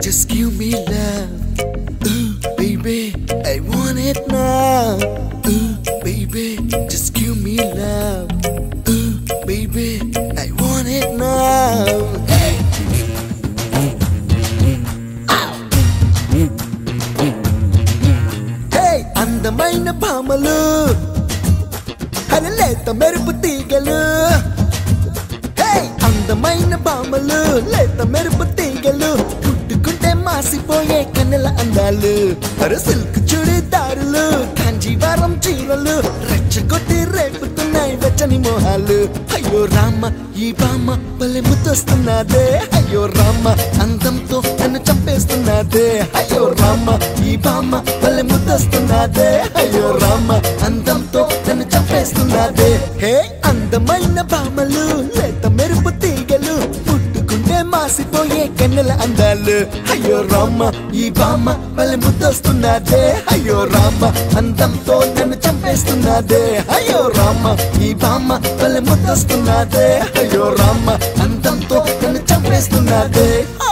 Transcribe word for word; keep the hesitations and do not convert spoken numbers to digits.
just give me love. Ooh, baby, I want it now. Ooh, baby, just give me love. Ooh, baby, I want it now. Hey! Hey, Andamaina Bhamalu, Halaleta Merupu Tigalu. Hey, Andamaina Bhamalu, Leta Merupu Tigalu. Puttukunte maasipoye kannela andalu. Aru silk chudidaarulu, kanjivaram cheeralu. Rechagotti reputunnai vechani mohalu. Ayyo Rama, ee Bama bale muddostunade. Ayyo Rama, andamto nannu champestunade. Ayyo Rama, ee Bama bale muddostunade. Ayyo Rama, andamto nannu champestunade. Hey, Andamaina Bhamalu, leta merupu teegalu. Puttukunte maasipoye kannela andalu. Ayyo Rama, ee Bama bale muddostunade. Ayyo Rama, andamto nannu champestunade. Ayyo Rama, ee Bama bale muddostunade. Ayyo Rama, andamto nannu champestunade.